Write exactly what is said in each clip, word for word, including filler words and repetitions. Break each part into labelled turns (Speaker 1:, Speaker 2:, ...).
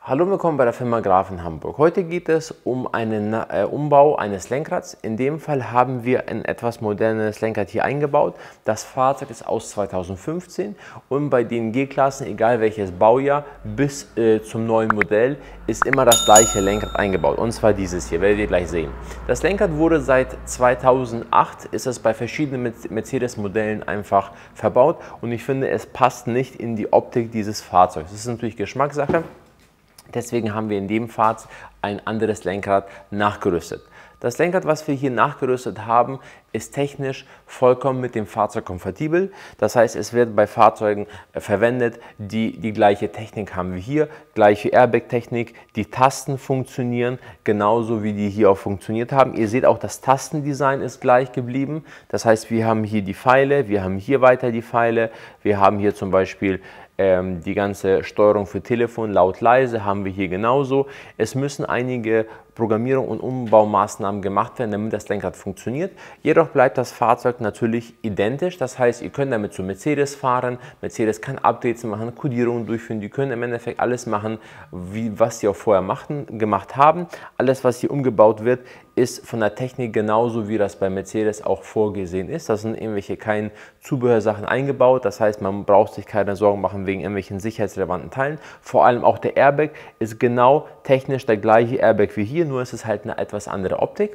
Speaker 1: Hallo und willkommen bei der Firma Graf in Hamburg. Heute geht es um einen äh, Umbau eines Lenkrads. In dem Fall haben wir ein etwas modernes Lenkrad hier eingebaut. Das Fahrzeug ist aus zweitausendfünfzehn und bei den G-Klassen, egal welches Baujahr, bis äh, zum neuen Modell ist immer das gleiche Lenkrad eingebaut. Und zwar dieses hier, werdet ihr gleich sehen. Das Lenkrad wurde seit zweitausendacht, ist es bei verschiedenen Mercedes-Modellen einfach verbaut und ich finde, es passt nicht in die Optik dieses Fahrzeugs. Das ist natürlich Geschmackssache. Deswegen haben wir in dem Fahrzeug ein anderes Lenkrad nachgerüstet. Das Lenkrad, was wir hier nachgerüstet haben, ist technisch vollkommen mit dem Fahrzeug kompatibel. Das heißt, es wird bei Fahrzeugen verwendet, die die gleiche Technik haben wie hier, gleiche Airbag-Technik. Die Tasten funktionieren genauso, wie die hier auch funktioniert haben. Ihr seht auch, das Tastendesign ist gleich geblieben. Das heißt, wir haben hier die Pfeile, wir haben hier weiter die Pfeile, wir haben hier zum Beispiel ähm, die ganze Steuerung für Telefon, laut, leise, haben wir hier genauso. Es müssen einige Programmierung und Umbaumaßnahmen gemacht werden, damit das Lenkrad funktioniert. Jedoch bleibt das Fahrzeug natürlich identisch. Das heißt, ihr könnt damit zu Mercedes fahren. Mercedes kann Updates machen, Kodierungen durchführen. Die können im Endeffekt alles machen, wie, was sie auch vorher machten, gemacht haben. Alles, was hier umgebaut wird, ist von der Technik genauso, wie das bei Mercedes auch vorgesehen ist. Da sind irgendwelche keine Zubehörsachen eingebaut. Das heißt, man braucht sich keine Sorgen machen wegen irgendwelchen sicherheitsrelevanten Teilen. Vor allem auch der Airbag ist genau technisch der gleiche Airbag wie hier, nur ist es halt eine etwas andere Optik.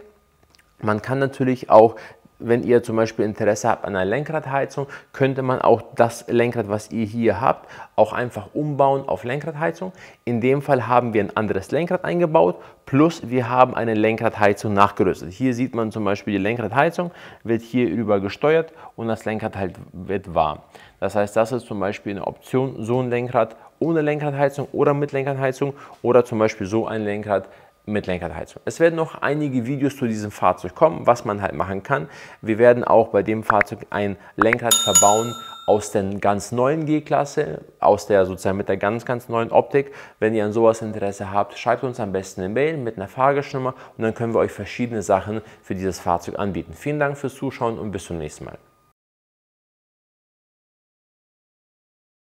Speaker 1: Man kann natürlich auch, wenn ihr zum Beispiel Interesse habt an einer Lenkradheizung, könnte man auch das Lenkrad, was ihr hier habt, auch einfach umbauen auf Lenkradheizung. In dem Fall haben wir ein anderes Lenkrad eingebaut, plus wir haben eine Lenkradheizung nachgerüstet. Hier sieht man zum Beispiel die Lenkradheizung, wird hier rüber gesteuert und das Lenkrad halt wird warm. Das heißt, das ist zum Beispiel eine Option, so ein Lenkrad ohne Lenkradheizung oder mit Lenkradheizung oder zum Beispiel so ein Lenkrad mit Lenkradheizung. Es werden noch einige Videos zu diesem Fahrzeug kommen, was man halt machen kann. Wir werden auch bei dem Fahrzeug ein Lenkrad verbauen aus der ganz neuen G-Klasse, aus der sozusagen mit der ganz, ganz neuen Optik. Wenn ihr an sowas Interesse habt, schreibt uns am besten eine Mail mit einer Fahrgestellnummer und dann können wir euch verschiedene Sachen für dieses Fahrzeug anbieten. Vielen Dank fürs Zuschauen und bis zum nächsten Mal.